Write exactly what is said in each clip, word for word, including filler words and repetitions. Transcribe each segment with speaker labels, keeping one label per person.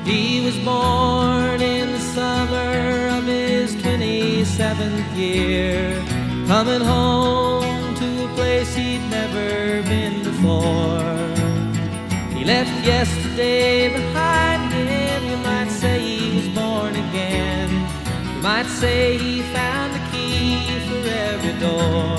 Speaker 1: He was born in the summer of his twenty-seventh year, coming home to a place he'd never been before. He left yesterday behind him. You might say he was born again. You might say he found a key for every door.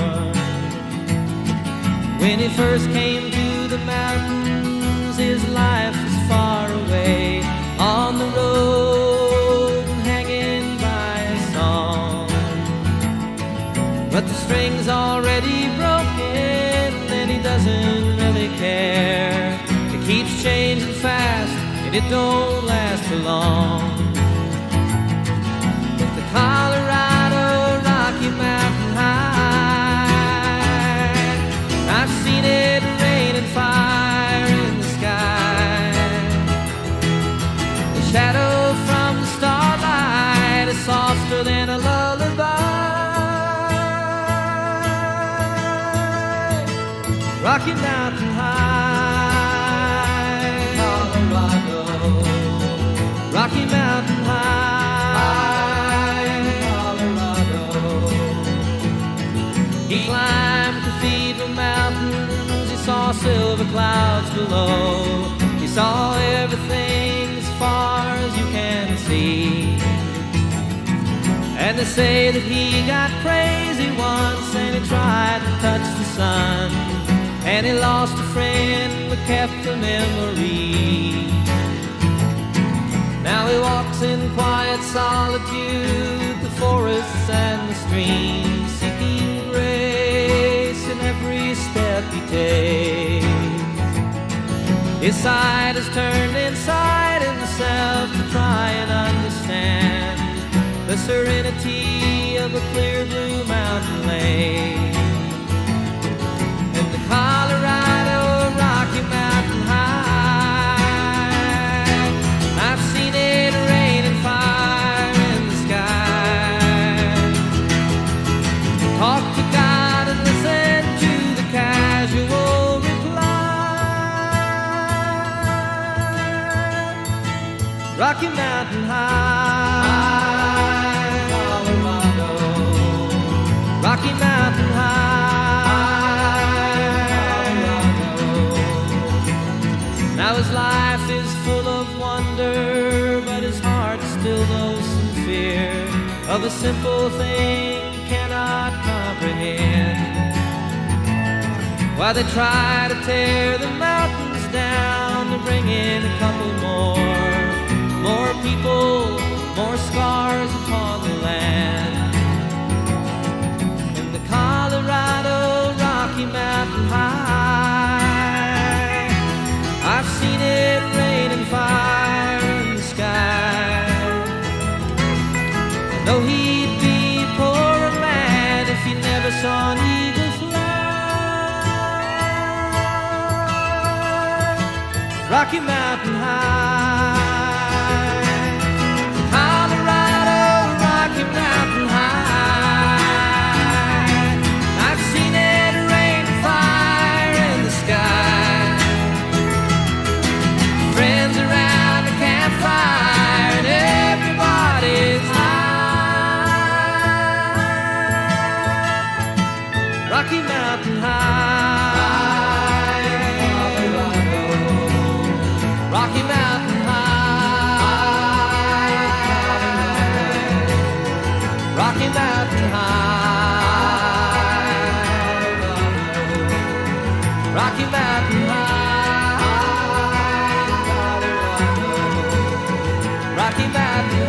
Speaker 1: When he first came to the mountains, his life was far away, on the road and hanging by a song. But the string's already broken and he doesn't really care. It keeps changing fast and it don't last for long. But the Colorado Rocky Mountain High, I've seen it rain and fire in the sky. The shadow from the starlight is softer than a lullaby. Rocky Mountain High, Colorado. Rocky Mountain High, Colorado. He climbed Cathedral Mountains. He saw silver clouds below. He saw everything as far as you can see. And they say that he got crazy once and he tried to touch the sun, and he lost a friend but kept the memory. Now he walks in quiet solitude, the forests and the streams, seeking grace in every step he takes. His side is turned inside himself to try and understand the serenity of a clear blue mountain lake. And the Colorado Rocky Mountain High, I've seen it rain and fire in the sky. Talk to God and listen to the casual reply. Rocky Mountain High, Colorado. Rocky Mountain High, Colorado. Now his life is full of wonder, but his heart still knows some fear of a simple thing he cannot comprehend. While they try to tear the mountains down to bring in a couple more, more people, more scars upon the land. In the Colorado Rocky Mountain High, I've seen it rain and fire in the sky. I know he'd be a poorer man if he never saw an eagle fly. Rocky Mountain High, Colorado Rocky Mountain High, I've seen it rain and fire in the sky. Friends around the campfire and everybody's high. Rocky Mountain High, Colorado. Rocky Mountain High, Rocky Mountain High, Rocky Mountain High, Rocky Mountain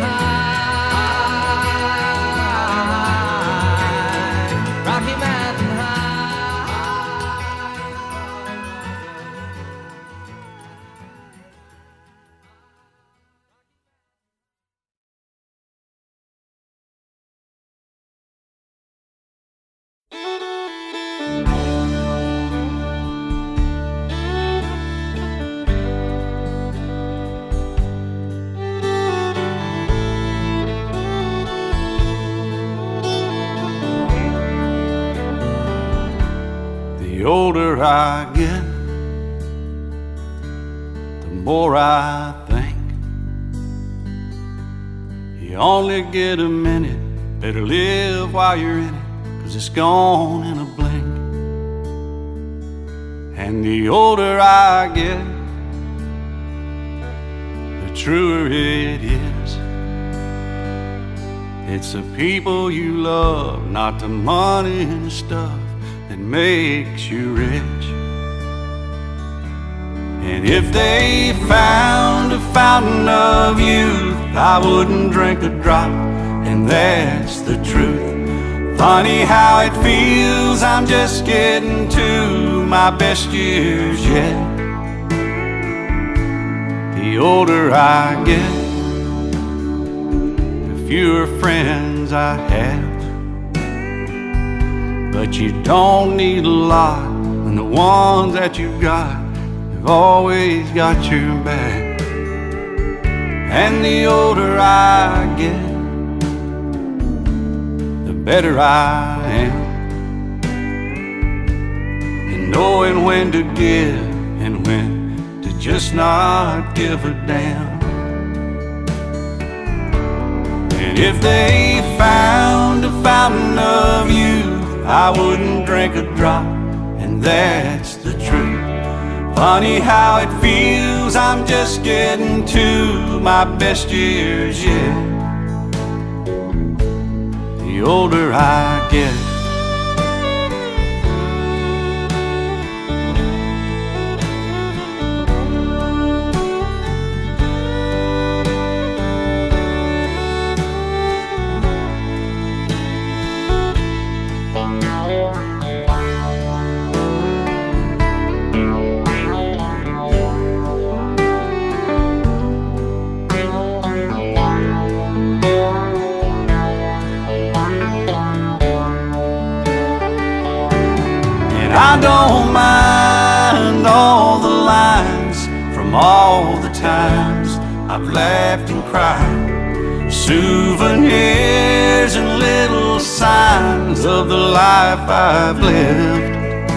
Speaker 1: High, Rocky Mountain
Speaker 2: The older I get, the more I think You only get a minute, better live while you're in it, 'cause it's gone in a blink. And the older I get, the truer it is. It's the people you love, not the money and stuff, that makes you rich. And if they found a fountain of youth, I wouldn't drink a drop, and that's the truth. Funny how it feels, I'm just getting to my best years yet. The older I get, the fewer friends I have. But you don't need a lot when the ones that you've got have always got your back. And the older I get, the better I am in knowing when to give and when to just not give a damn. And if they found a fountain of youth, I wouldn't drink a drop, and that's the truth. Funny how it feels, I'm just getting to my best years yet. The older I get. I don't mind all the lines from all the times I've laughed and cried, souvenirs and little signs of the life I've lived.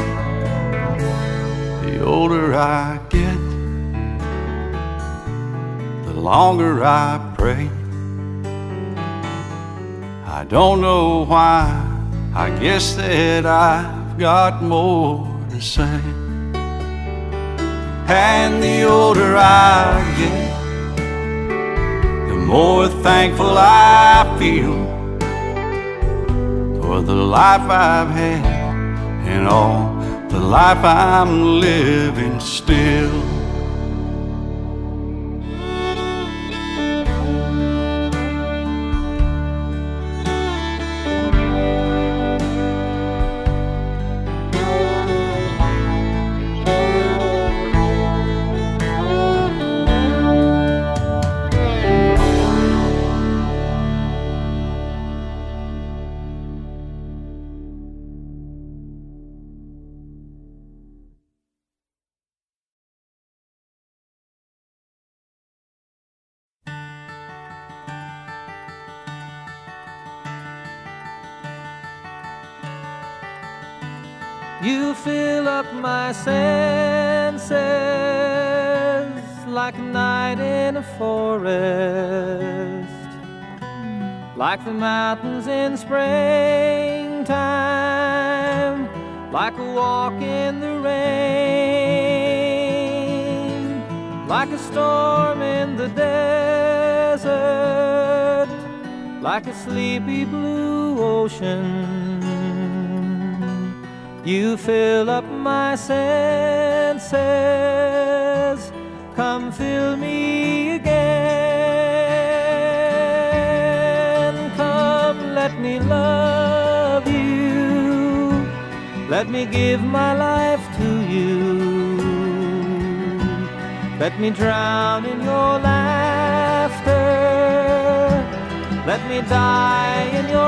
Speaker 2: The older I get, the longer I pray. I don't know why, I guess that I've got more to say. And the older I get, the more thankful I feel for the life I've had and all the life I'm living still.
Speaker 1: You fill up my senses like a night in a forest, like the mountains in springtime, like a walk in the rain, like a storm in the desert, like a sleepy blue ocean. You fill up my senses, come fill me again. Come, let me love you, let me give my life to you. Let me drown in your laughter, let me die in your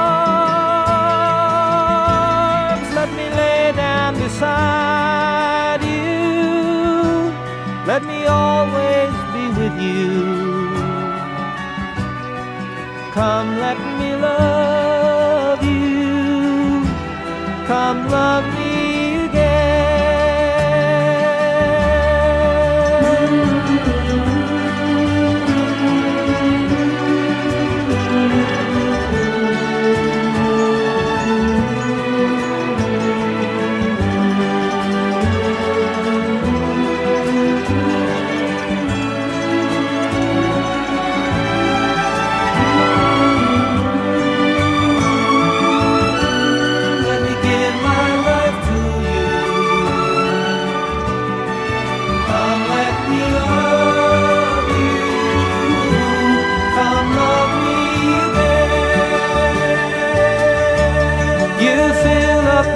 Speaker 1: arms. Let me lay down beside you, let me always be with you. Come, let me love you, come love me again.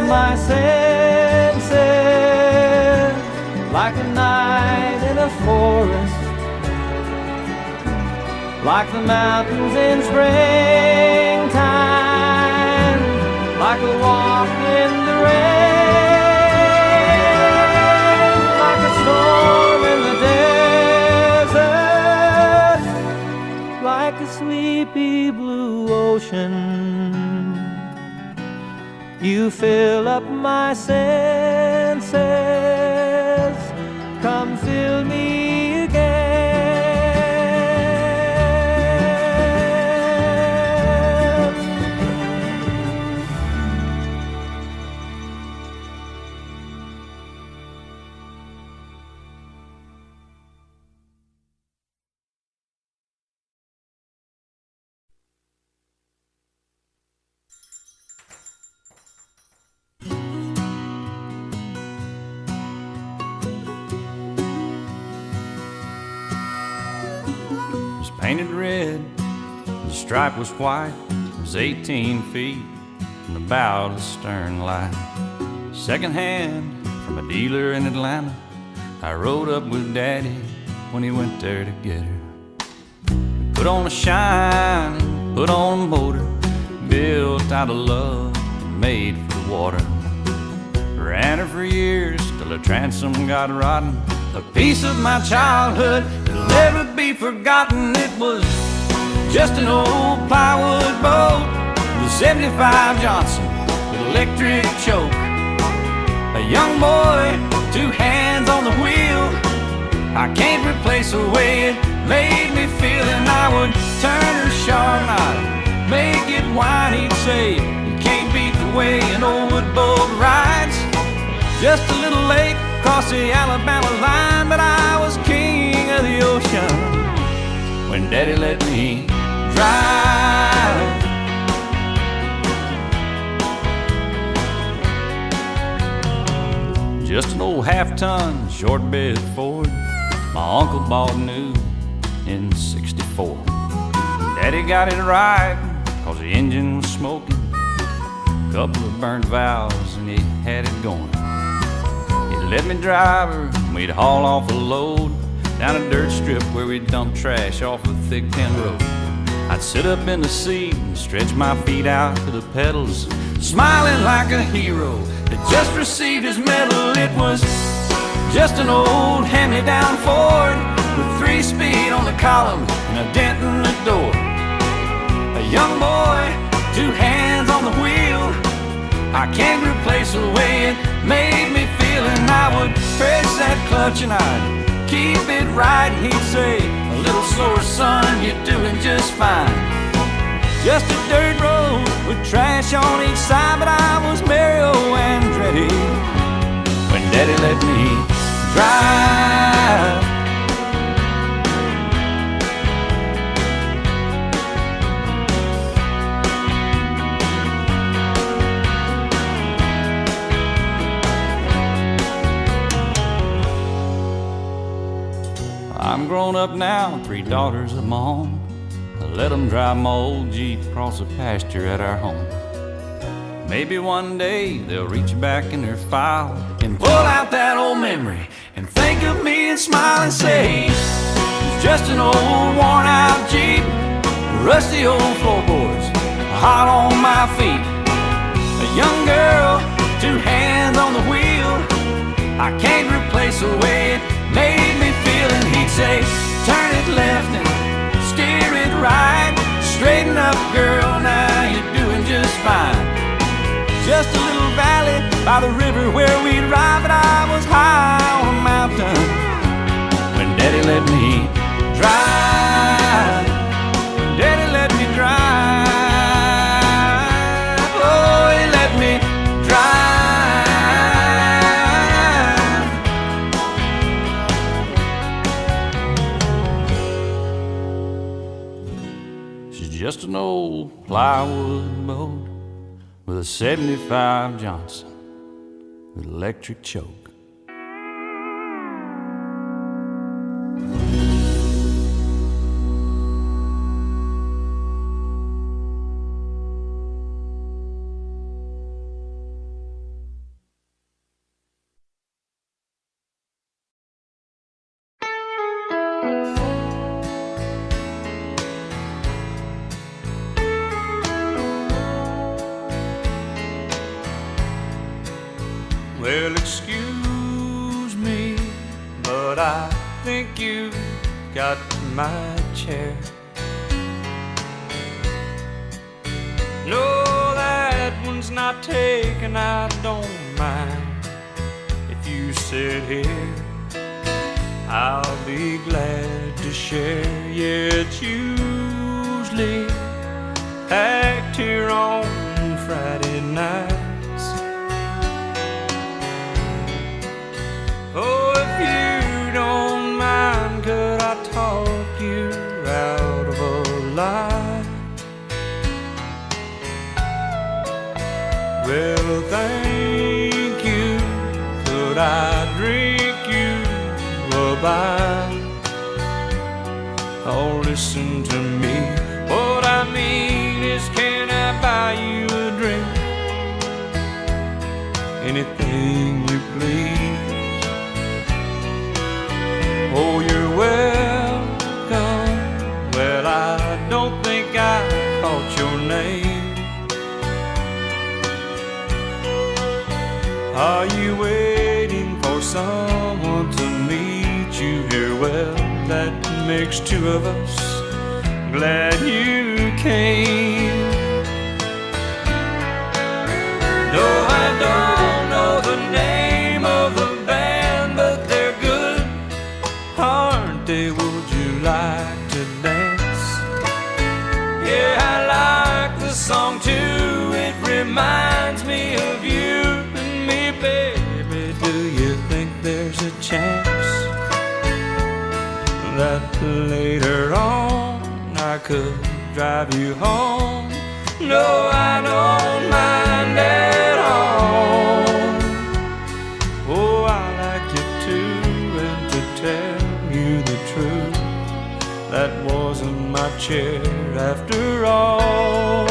Speaker 1: my senses, like a night in a forest, like the mountains in springtime, like a walk in the rain, like a storm in the desert, like a sleepy blue ocean. You fill up my senses, come fill me again.
Speaker 2: Painted red, the stripe was white. It was eighteen feet from the bow to the stern light. Second hand from a dealer in Atlanta. I rode up with Daddy when he went there to get her. Put on a shine, put on a motor, built out of love and made for the water. Ran her for years till the transom got rotten. A piece of my childhood that'll never be forgotten. It was just an old plywood boat with a seventy-five Johnson with electric choke. A young boy, two hands on the wheel. I can't replace the way it made me feel. And I would turn her sharp and I'd make it whine. He'd say, you can't beat the way an old wood boat rides. Just a little lake across the Alabama line, but I was king of the ocean when Daddy let me drive. Just an old half-ton short bed Ford my uncle bought new in sixty-four. Daddy got it right cause the engine was smoking, couple of burnt valves and he had it going. Let me drive her, and we'd haul off a load down a dirt strip where we'd dump trash off a thick tin road. I'd sit up in the seat and stretch my feet out to the pedals, smiling like a hero that just received his medal. It was just an old hand-me-down Ford with three speed on the column and a dent in the door. A young boy, two hands on the wheel. I can't replace the way it made me feel. And I would press that clutch and I'd keep it right. And he'd say, a little slower son, you're doing just fine. Just a dirt road with trash on each side, but I was Mario Andretti when Daddy let me drive. I'm grown up now, three daughters of my own. I let them drive my old Jeep across the pasture at our home. Maybe one day they'll reach back in their file and pull out that old memory and think of me and smile and say, it's just an old worn out Jeep, rusty old floorboards, hot on my feet. A young girl, two hands on the wheel. I can't replace the way it made me feel. And he'd say, turn it left and steer it right. Straighten up, girl, now you're doing just fine. Just a little valley by the river where we'd ride, but I was high on a mountain when Daddy let me drive. When Daddy let me drive. Oh, he let me drive. Just an old plywood boat with a seventy-five Johnson with electric choke. Well, excuse me, but I think you got my chair. No, that one's not taken, I don't mind. If you sit here, I'll be glad to share. Yeah, it's usually packed here on Friday nights. Oh, if you don't mind, could I talk you out of a lie? Well, thank you. Could I drink you a bite? Oh, listen to me. What I mean is, can I buy you a drink? Anything you please. Oh, you're welcome. Well, I don't think I caught your name. Are you waiting for someone to meet you here? Well, that makes two of us. Glad you came. No, I don't know the name of the band, but they're good, aren't they? Would you like to dance? Yeah, I like the song too. It reminds me of you and me, baby. Do you think there's a chance that later on I could drive you home? No, I don't mind at all. Oh, I like you too, and to tell you the truth, that wasn't my chair after all.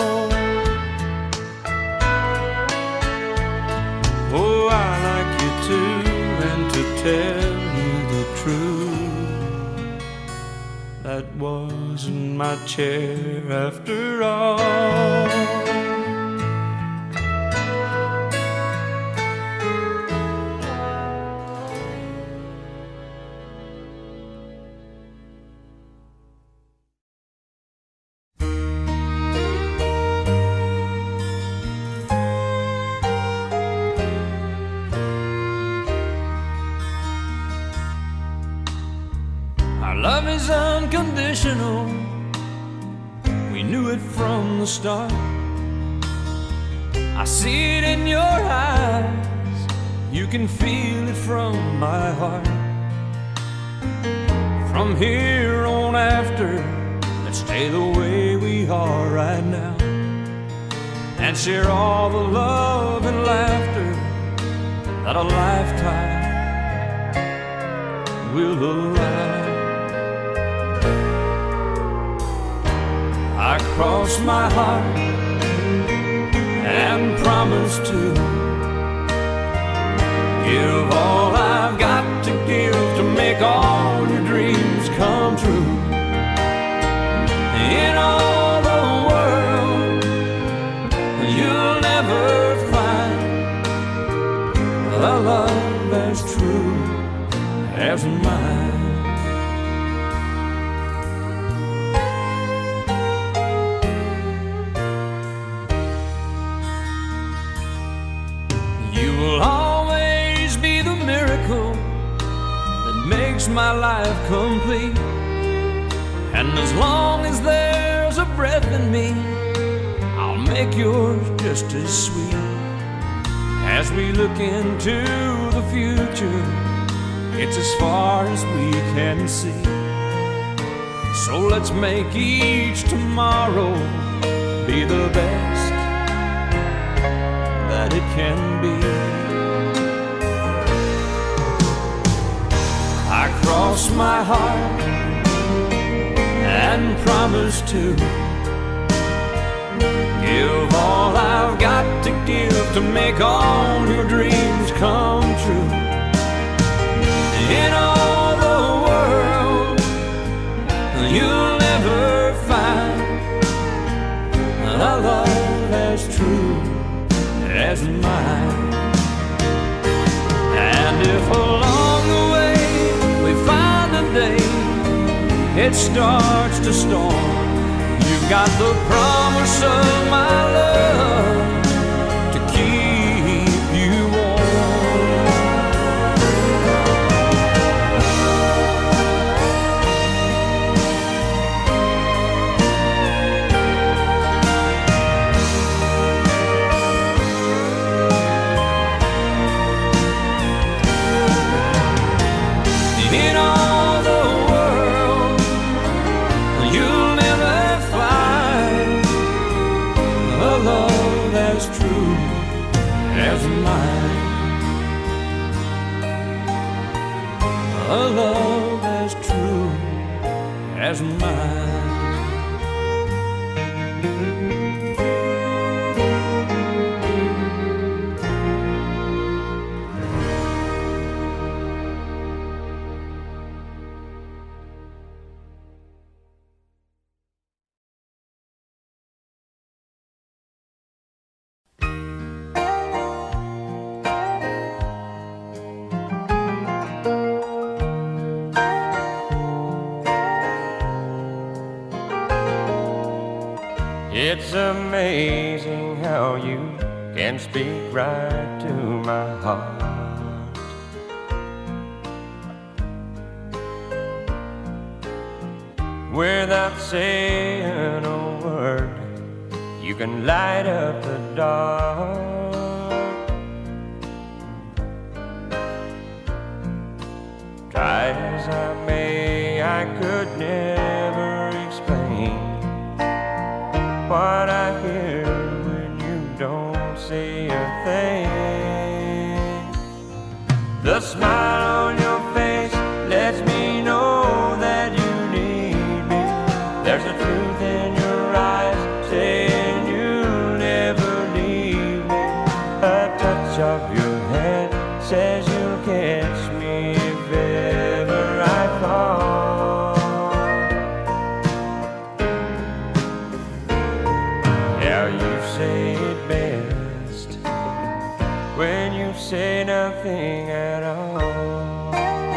Speaker 2: Oh, I like you too, and to tell you the truth, that wasn't my chair after all. Our love is unconditional. We knew it from the start. I see it in your eyes. You can feel it from my heart. From here on after, let's stay the way we are right now, and share all the love and laughter that a lifetime will allow. I cross my heart and promise to give all I've got to give to make all your dreams come true. In all the world, you'll never find a love as true as mine. Will always be the miracle that makes my life complete. And as long as there's a breath in me, I'll make yours just as sweet. As we look into the future, it's as far as we can see. So let's make each tomorrow be the best that it can be. I cross my heart and promise to give all I've got to give to make all your dreams come true. In all the world, you'll never find a love as true as mine.
Speaker 1: if along the way we find a day it starts to storm, you've got the promise of my love to keep you warm. In all the world, you'll never find a love as true as mine, a love as true as mine.
Speaker 3: It's amazing how you can speak right to my heart. Without saying a word, you can light up the dark. Try as I may, I could never explain what I hear when you don't say a thing. The smile on your face lets me know that you need me. There's a truth in your eyes saying you'll never leave me. A touch of your hand says you'll catch me if ever I fall. Say it best when you say nothing at all.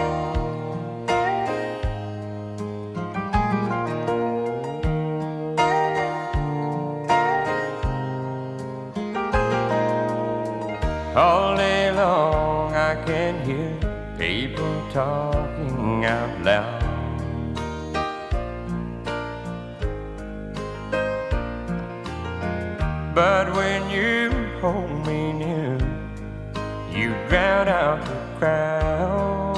Speaker 3: All day long I can hear people talking out loud. But when you hold me near, you drown out the crowd.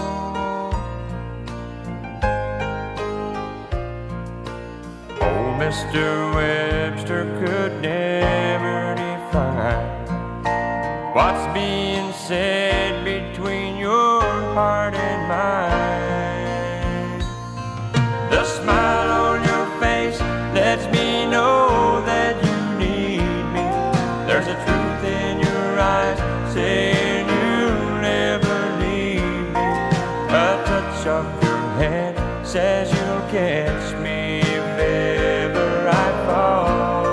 Speaker 3: Old Mister Webster could never define what's being said between your heart and mine. The smile on your face lets me know that you there's a truth in your eyes saying you'll never leave me. A touch of your hand says you'll catch me if ever I fall.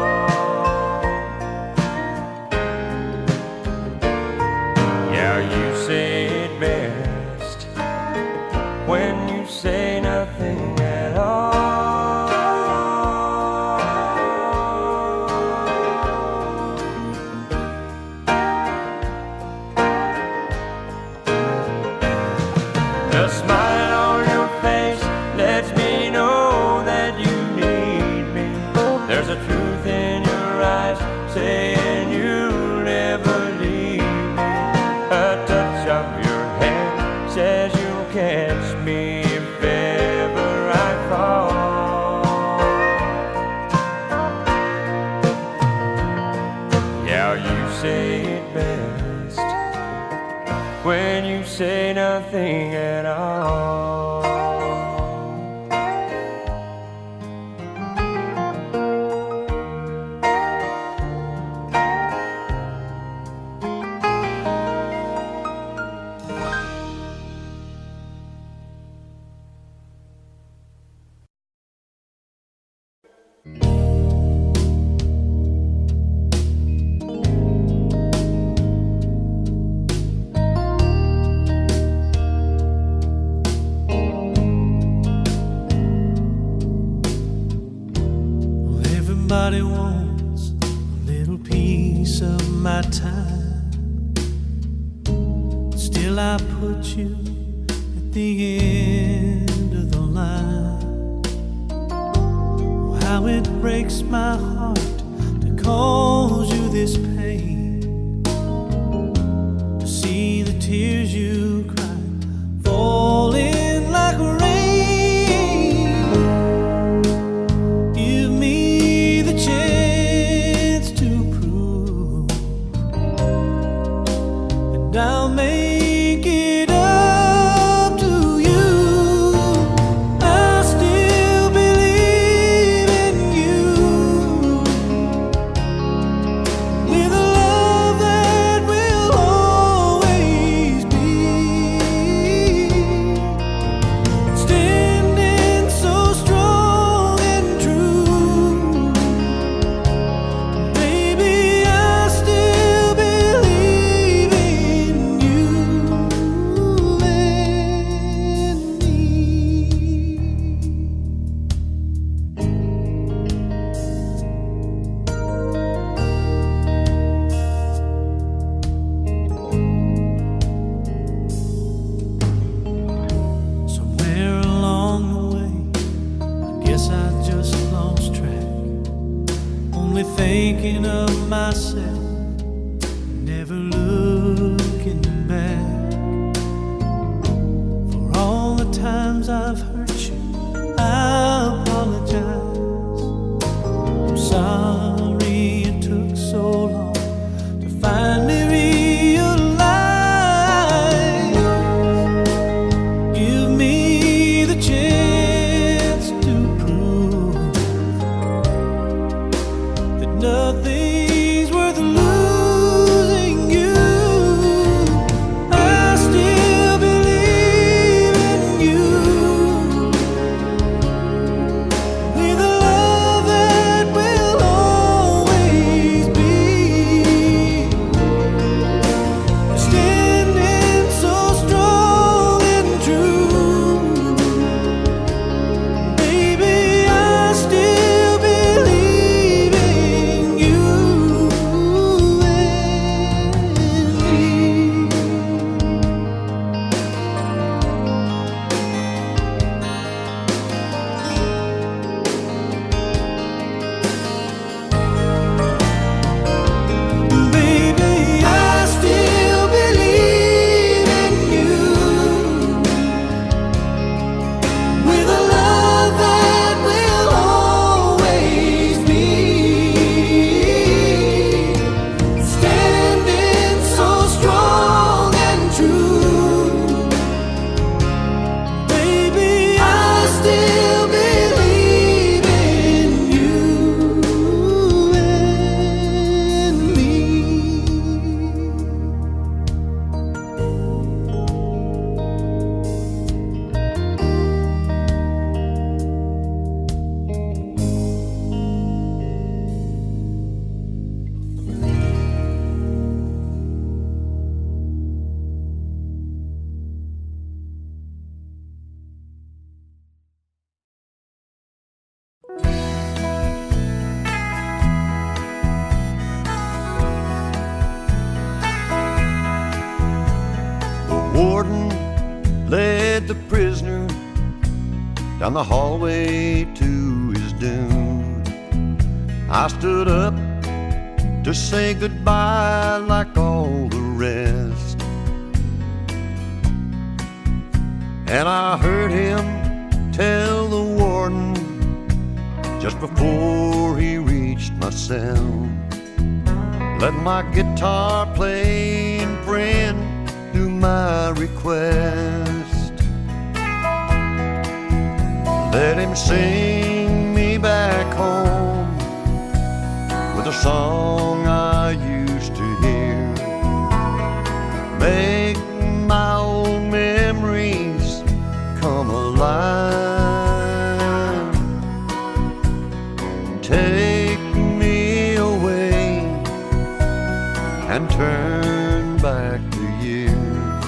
Speaker 3: Yeah, you say it best when you say nothing at all. The smile on your face lets me know that you need me. There's a truth in your eyes saying you'll never leave me. A touch of your hand says you'll catch me if ever I fall. Yeah, you say it best when you say nothing at all.
Speaker 4: little piece of my time. Still I put you at the end of the line. Oh, how it breaks my heart to cause you this pain, to see the tears you cry falling like rain. Give me the chance to prove, and I'll make it up to you. I still believe in you, with a love that will always be. Standing so strong and true, baby, I still believe in you and me. Somewhere along the way, I guess I just lost track, only thinking of myself, never looking back. For all the times I've hurt you, I apologize. I'm sorry it took so long to finally realize. Give me the chance to prove that nothing's worth losing you. I still believe in you, with a love that will always be. Standing so strong and true, baby, I still believe in you and me. Baby, I still believe in you, with a love that will always be. Standing so strong and true, baby, I still believe in you and me.
Speaker 5: The warden led the prisoner down the hallway to his doom. I stood up to say goodbye like all the rest, and I heard him tell the warden just before he reached my cell, let my guitar playing friend do my request. Let him sing me back home with a song I used to hear. Make my old memories come alive. Take me away and turn back the years.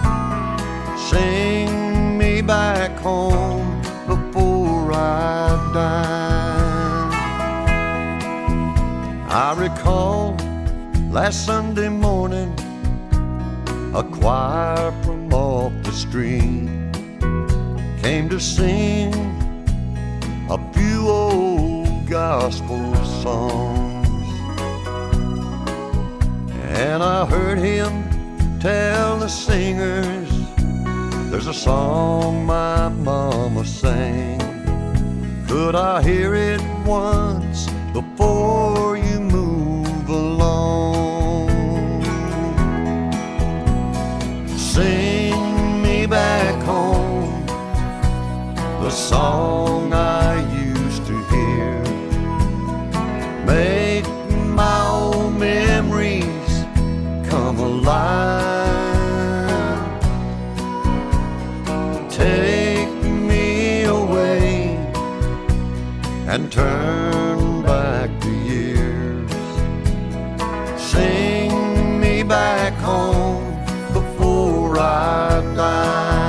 Speaker 5: Sing me back home before I die. I recall last Sunday morning, a choir from off the street came to sing a few old gospel songs. And I heard him tell the singers, there's a song my mama sang. Could I hear it once before you move along? Sing me back home, the song I used to hear. Make my old memories come alive. Take me away and turn back the years. Sing me back home before I die.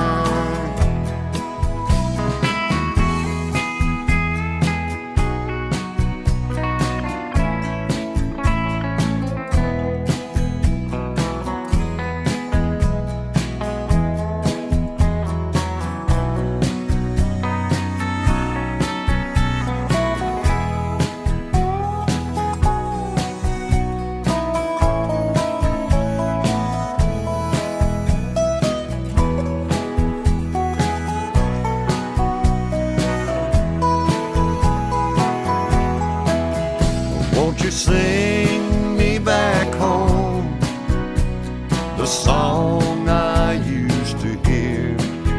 Speaker 5: Won't you sing me back home, the song I used to hear?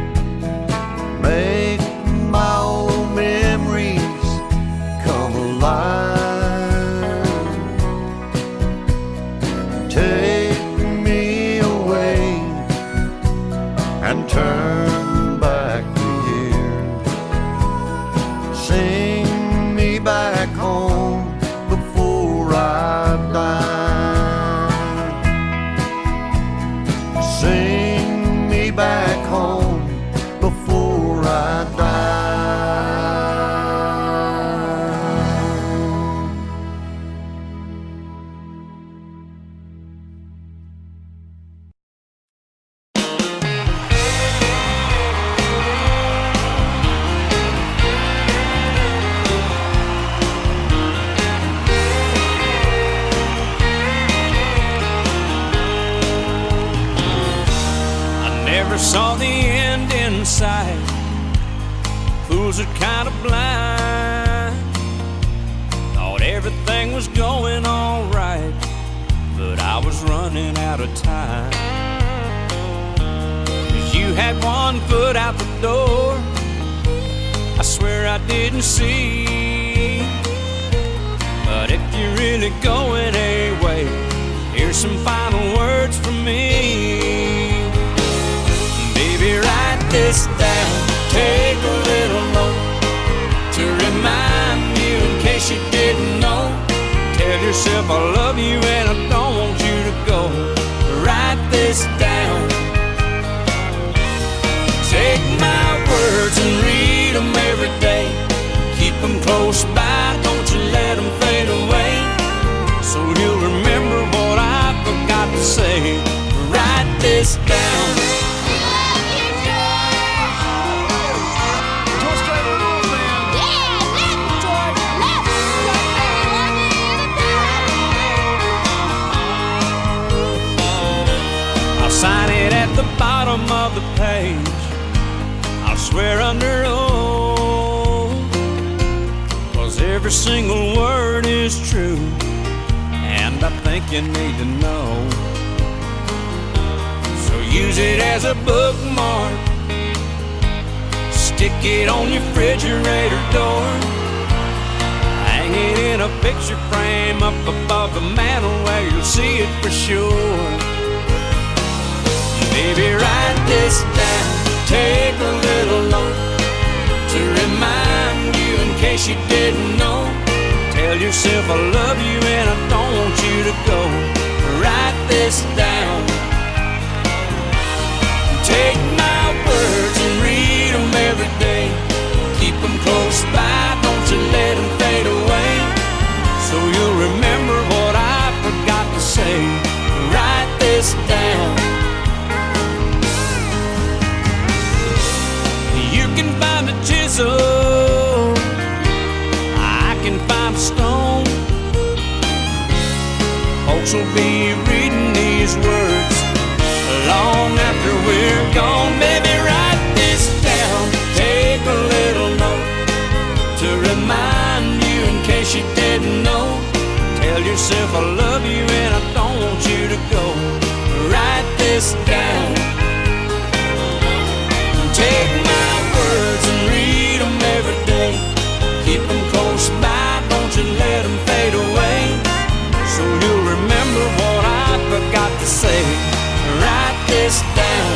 Speaker 5: Make my old memories come alive. Take me away and turn back the years. Sing me back home before I die. Sing me back home before I die.
Speaker 3: Never saw the end in sight. Fools are kind of blind. Thought everything was going all right, but I was running out of time. 'Cause you had one foot out the door, I swear I didn't see. But if you're really going away, here's some final words from me. Baby, write this down, take a little note to remind you in case you didn't know. Tell yourself I love you and I don't want you to go. Write this down. Take my words and read them every day. Keep them close by, don't you let them fade away. So you'll remember what I forgot to say. Write this down. Sign it at the bottom of the page. I'll swear under oath, 'cause every single word is true, and I think you need to know. So use it as a bookmark, stick it on your refrigerator door, hang it in a picture frame up above the mantel where you'll see it for sure. Baby, write this down, take a little note to remind you in case you didn't know. Tell yourself I love you and I don't want you to go. Write this down. Take my words and read them every day. Keep them close by, don't you let them fade away. So you'll remember
Speaker 6: this down. You can find a chisel, I can find a stone. Folks will be reading these words long after we're gone. Baby, write this down, take a little note to remind you in case you didn't know. Tell yourself I love you and I don't want you to go. Write this down, take my words and read them every day. Keep them close by, don't you let them fade away, so you'll remember what I forgot to say. Write this down.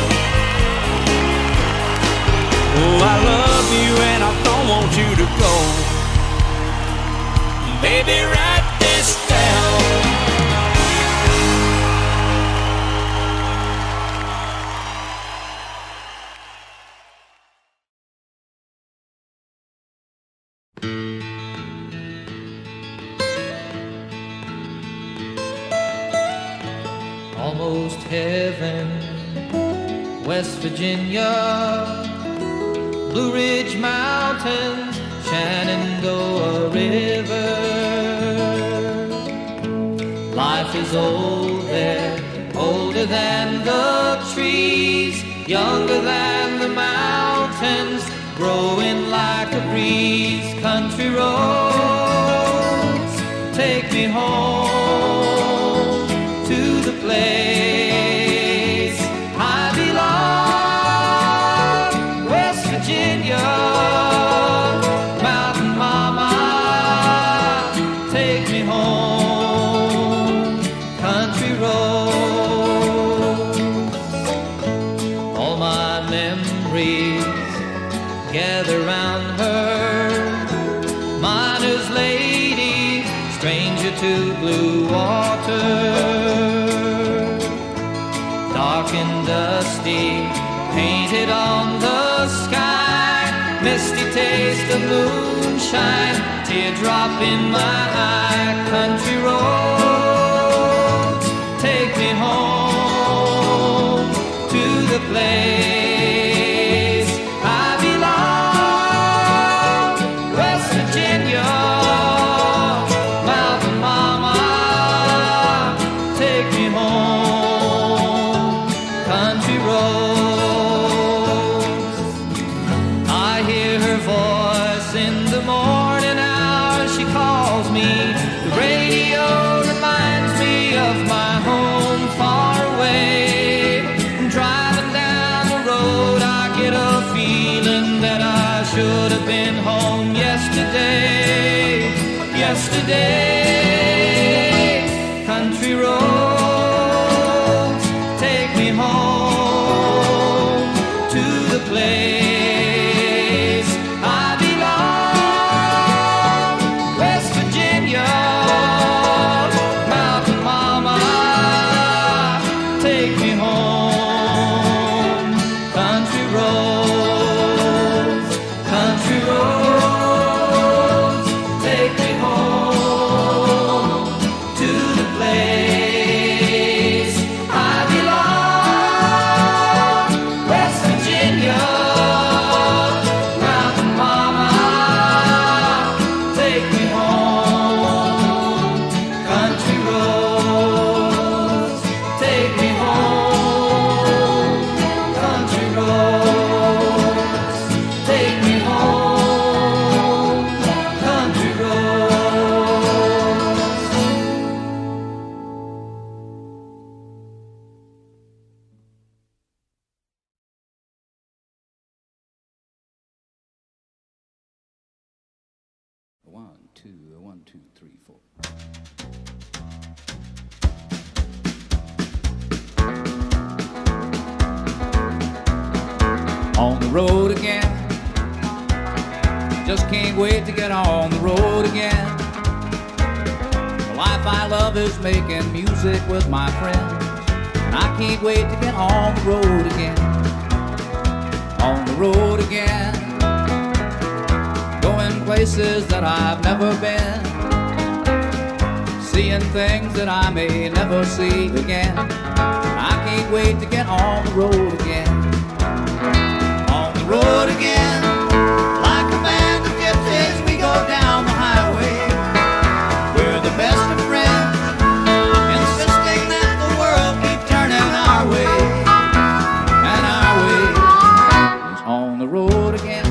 Speaker 6: Oh, I love you and I don't want you to go. Baby, write this down.
Speaker 1: Almost heaven, West Virginia, Blue Ridge Mountains, Shenandoah River. Life is old there, older than the trees, younger than the mountains, growing like a breeze. Country roads, take me home to the place I belong. West Virginia, Mountain Mama, take me home. Country roads, all my memories gather round her. Miner's lady, stranger to blue water, dark and dusty, painted on the sky, misty taste of moonshine, teardrop in my eye. Country roads, take me home to the place I belong. West Virginia, Mountain Mama, take me home. Country roads, I hear her voice in the morning hours. She calls me, the radio reminds me of my home far away. Driving down the road, I get a feeling that I should have been home yesterday, yesterday. Country roads, take me home to the place I belong. West Virginia, Mountain Mama, take me home. Country roads, country roads, take me home to the place I belong. West Virginia, Mountain Mama, take me home. Country roads, take me home. Country roads, take me home. Country roads.
Speaker 7: One, two, one, two, three, four. On the road again, just can't wait to get on the road again. The life I love is making music with my friends, and I can't wait to get on the road again. On the road again, going places that I've never been, seeing things that I may never see again. can't wait to get on the road again. On the road again, like a band of gypsies, we go down the highway. We're the best of friends, insisting that the world keep turning our way. And our way is on the road again.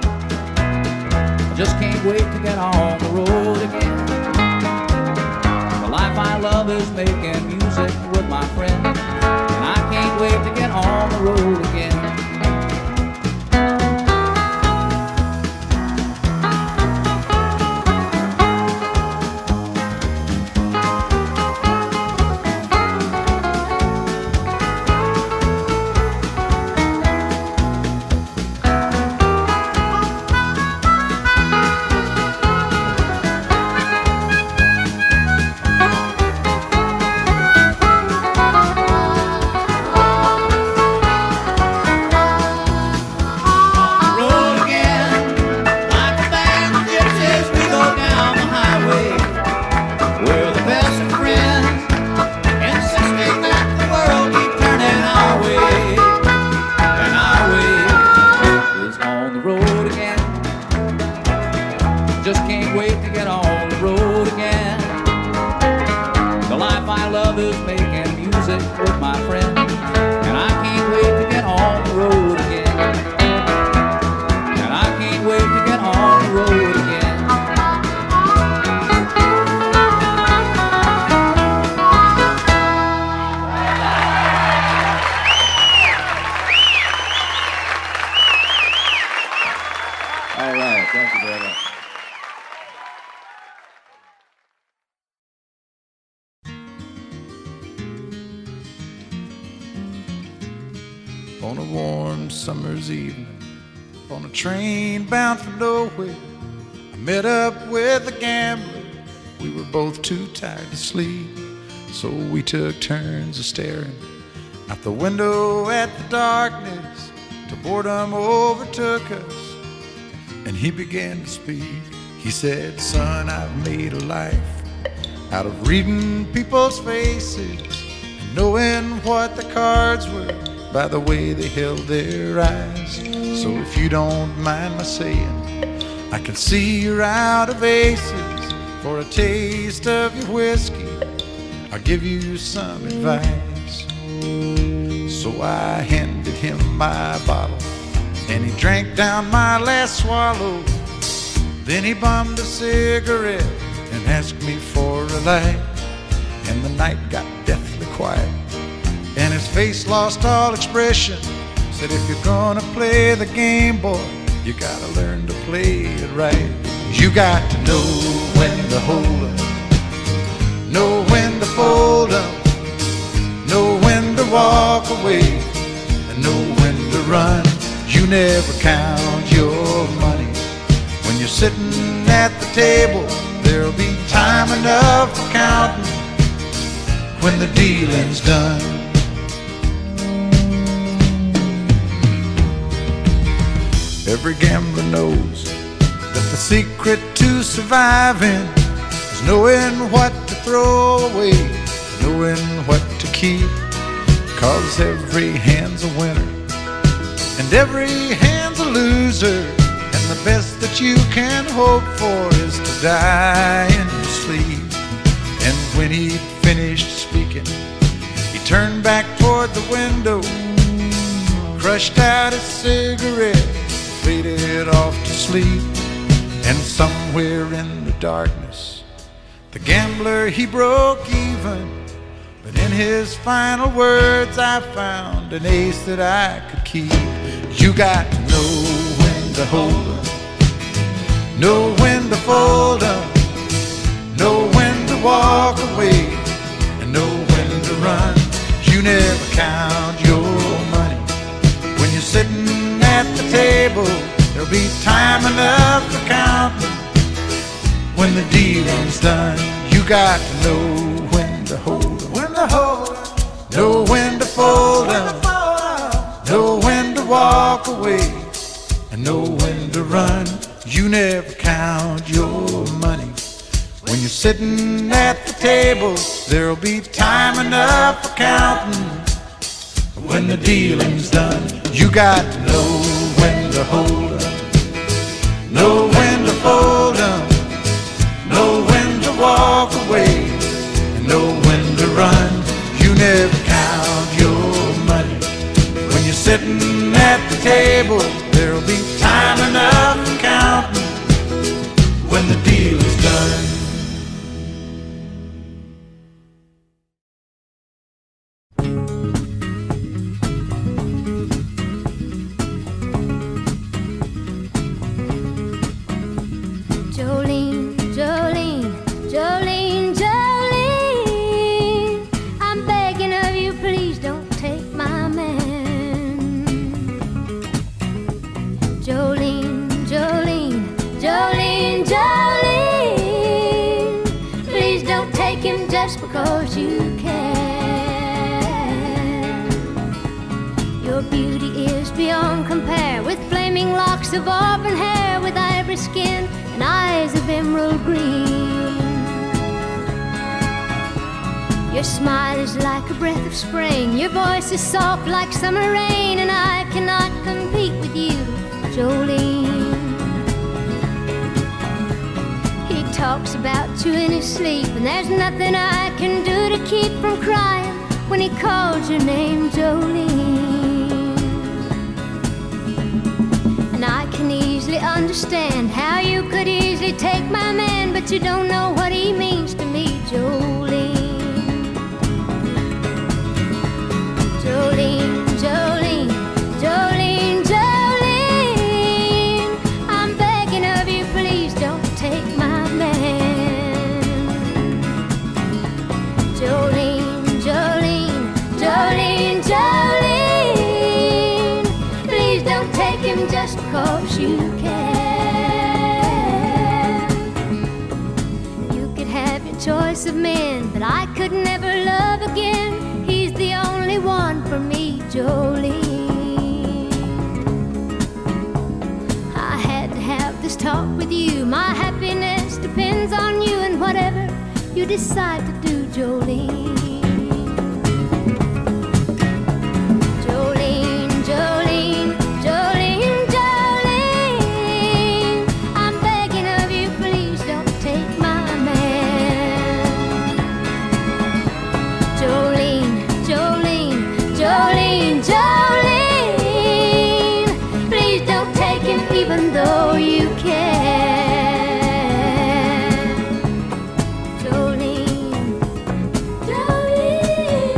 Speaker 7: I just can't wait to get on the road again. The life I love is making music with my friends, and I can't wait to get on the road again. Just can't wait to get on the road again. The life I love is making music with my friends, and I can't wait to get on the road again. And I can't wait to get on the road again. All right, thank you very much.
Speaker 8: On a warm summer's evening, on a train bound for nowhere, I met up with a gambler. We were both too tired to sleep, so we took turns of staring out the window at the darkness till boredom overtook us, and he began to speak. He said, "Son, I've made a life out of reading people's faces and knowing what the cards were by the way they held their eyes. So if you don't mind my saying, I can see you're out of aces. For a taste of your whiskey, I'll give you some advice." So I handed him my bottle, and he drank down my last swallow. Then he bummed a cigarette and asked me for a light, and the night got deathly quiet, and his face lost all expression. Said, "If you're gonna play the game, boy, you gotta learn to play it right. You got to know when to hold up, know when to fold up, know when to walk away, and know when to run. You never count your money when you're sitting at the table. There'll be time enough for counting when the dealing's done." Every gambler knows that the secret to surviving is knowing what to throw away, knowing what to keep. 'Cause every hand's a winner and every hand's a loser, and the best that you can hope for is to die in your sleep. And when he'd finished speaking, he turned back toward the window, crushed out his cigarette, faded off to sleep. And somewhere in the darkness, the gambler, he broke even. But in his final words, I found an ace that I could keep. You got to know when to hold up, know when to fold up, know when to walk away, and know when to run. You never count your money when you're sitting at the table. There'll be time enough for counting when the dealing's done. You got to know when to hold up, when to hold up, know when to fold up, know when to walk away, and know when to run. You never count your money when you're sitting at the table. There'll be time enough for counting when the dealing's done. You got to know when to hold up, know when to fold up, know when to walk away, and know when to run. You never count your money when you're sitting at the table. There'll be time enough for counting when the deal is done.
Speaker 9: Jolene, Jolene, Jolene, Jolene, I'm begging of you, please don't take my man. Jolene, Jolene, Jolene, Jolene, please don't take him just because you can. Your beauty is beyond compare, with flaming locks of auburn hair, with ivory skin and eyes of emerald green. Your smile is like a breath of spring, your voice is soft like summer rain, and I cannot compete with you, Jolene. He talks about you in his sleep, and there's nothing I can do to keep from crying when he calls your name, Jolene. And I can easily understand how you could easily take my man, but you don't know what he means to me, Jolene. Jolene, Jolene, Jolene, Jolene, I'm begging of you, please don't take my man. Jolene, Jolene, Jolene, Jolene, please don't take him just because you can. You could have your choice of men, but I could never love again. He's the only one for me, Jolene. I had to have this talk with you. My happiness depends on you, and whatever you decide to do, Jolene. Jolene, Jolene, Jolene, Jolene, I'm begging of you, please don't take my man. Jolene, Jolene, Jolene, Jolene, please don't take him even though you can. Jolene, Jolene.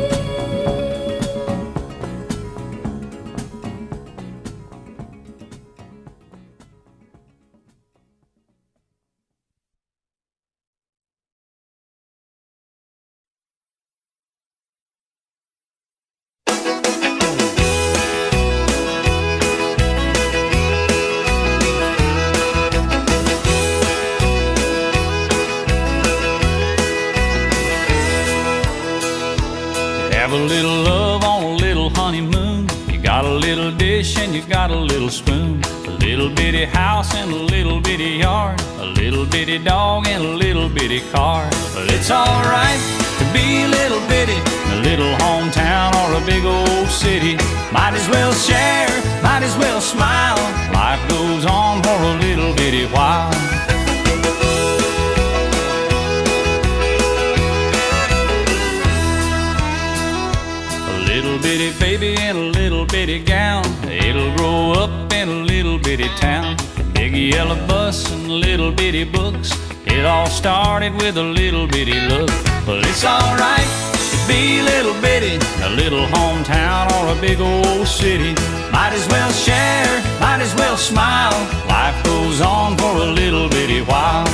Speaker 6: Have a little love on a little honeymoon. You got a little dish and you got a little spoon, a little bitty house and a little bitty yard, a little bitty dog and a little bitty car. But it's alright to be a little bitty, a little hometown or a big old city. Might as well share, might as well smile. Life goes on for a little bitty while. Little bitty baby in a little bitty gown, it'll grow up in a little bitty town. Big yellow bus and little bitty books, it all started with a little bitty look. But it's alright to be a little bitty, a little hometown or a big old city. Might as well share, might as well smile. Life goes on for a little bitty while.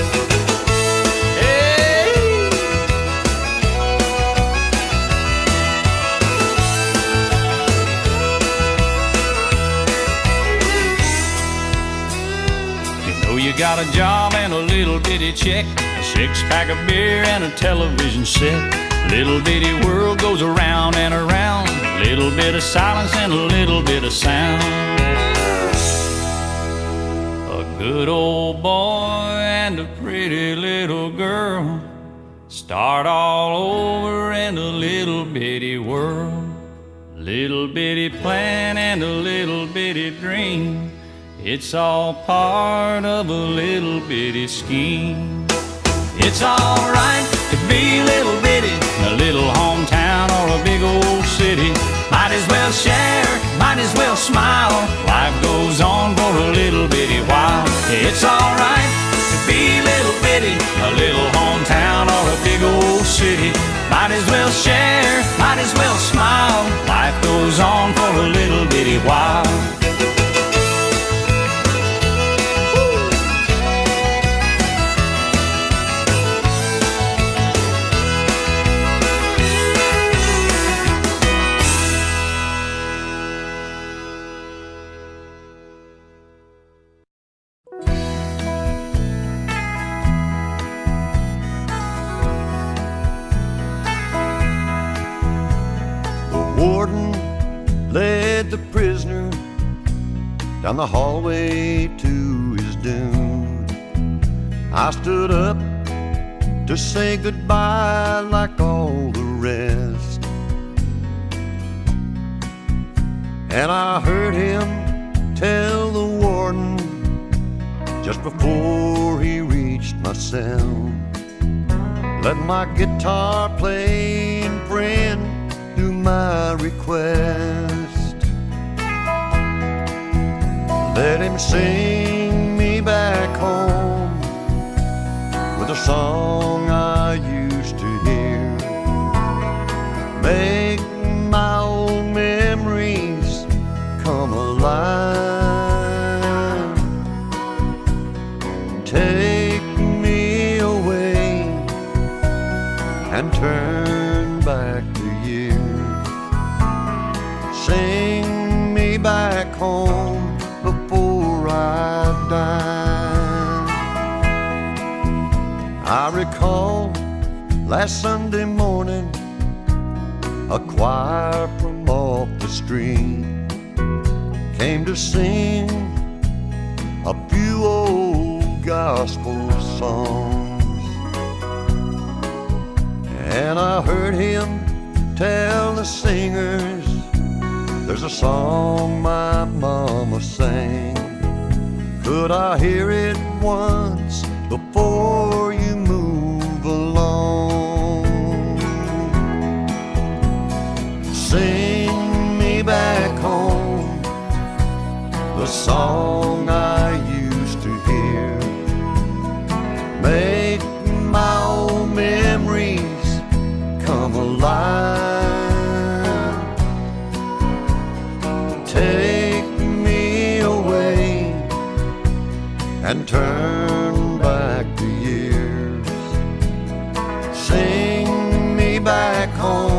Speaker 6: You got a job and a little bitty check, a six-pack of beer and a television set. Little bitty world goes around and around, little bit of silence and a little bit of sound. A good old boy and a pretty little girl start all over in a little bitty world.
Speaker 1: little bitty plan and a little bitty dream. It's all part of a little bitty scheme. It's alright to be little bitty, a little hometown or a big old city. Might as well share, might as well smile. Life goes on for a little bitty while. It's alright to be little bitty, a little hometown or a big old city. Might as well share, might as well smile. Life goes on for a little bitty while.
Speaker 5: Warden led the prisoner down the hallway to his doom. I stood up to say goodbye like all the rest, and I heard him tell the warden just before he reached my cell, let my guitar playing friend do my request. Let him sing me back home with a song I used to hear. Make my old memories come alive. Take me away and turn back the years. Sing me back home before I die. I recall last Sunday morning, a choir from off the street came to sing a few old gospel songs, and I heard him tell the singers, there's a song my mama sang. Could I hear it once before you move along? Sing me back home the song I used to hear. Make my old memories come alive. Take me away and turn back the years. Sing me back home